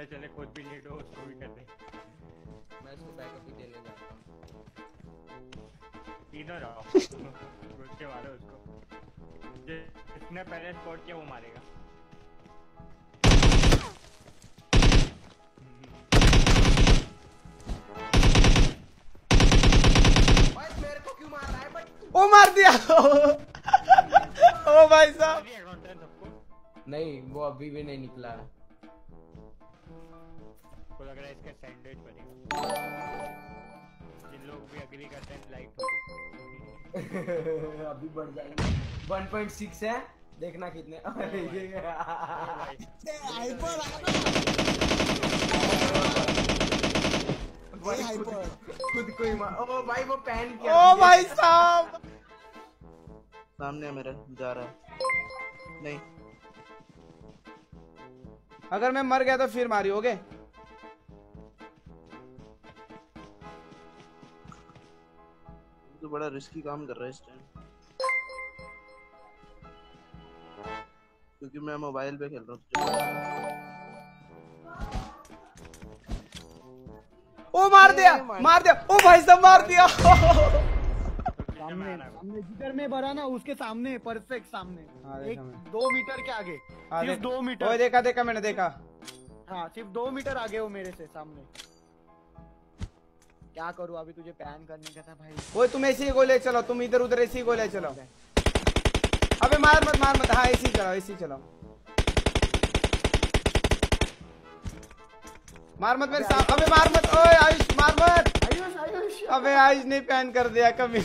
पता चले खुद भी नीड हो उसको भी कर दे। मैं इसको बैकअप ही देने जाता हूँ। तीनों रहो घुस के मारो उसको, जिसने पहले स्पॉट किया वो मारेगा। भाई मेरे को क्यों मार रहा है? बट ओ मार दिया ओ भाई साहब नहीं, वो अभी भी नहीं निकला है। को लग रहा है इसका सैंडविच बनेगा। जिन लोग भी एग्री करते हैं लाइक अभी बढ़ जाएगा। 1.6 है, देखना कितने। अरे ये हाइपर खुद को ही मार। ओ भाई वो पैन किया। ओ भाई साहब सामने मेरे जा रहा है। नहीं अगर मैं मर गया तो फिर मारी होगे। तो बड़ा रिस्की काम कर रहा है इस टाइम, क्योंकि मैं मोबाइल पे खेल रहा हूँ। ओ मार दिया ओ भाई साहब मार दिया सामने सामने जिधर में भरा ना उसके सामने, परफेक्ट सामने। हाँ, एक 2 मीटर के आगे, सिर्फ 2 मीटर। ओए देखा मैंने देखा। हाँ सिर्फ 2 मीटर आगे हो मेरे से सामने। क्या करूँ अभी, तुझे पैन करने का था भाई। ओए तुम ऐसे ही गोले चलो, तुम इधर उधर ऐसे ही गोले चलो। अबे मार मत हाँ ऐसे ही चलाओ मार मत मेरे साथ। अबे मार मत, ओए आयुष मार मत। आयुष अबे आयुष ने पैन कर दिया कभी।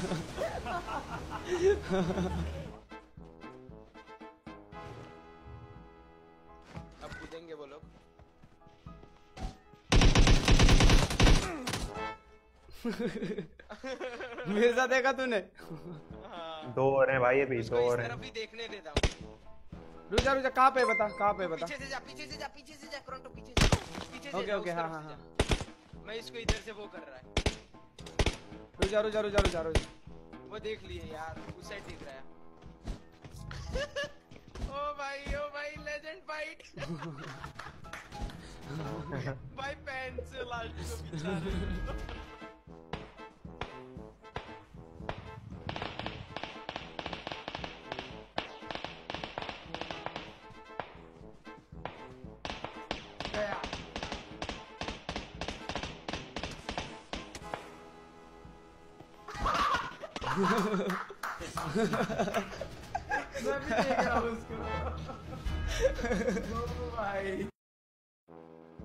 अब कूदेंगे वो लोग। मेरे साथ देखा तूने? 2 और हैं भाई, अभी 2 और हैं। तरफ ही देखने देता हूँ। रुक जा कहाँ पे बता पीछे से जा क्रोंटो, पीछे से ओके हाँ मैं इसको इधर से वो कर रहा है। रुक जा वो देख लिए यार, उस साइड दिख रहा है। ओ भाई लेजेंड फाइट। भाई पैन से लास्ट को पिछा रहे। मैं भी देख रहा हूँ उसको। भाई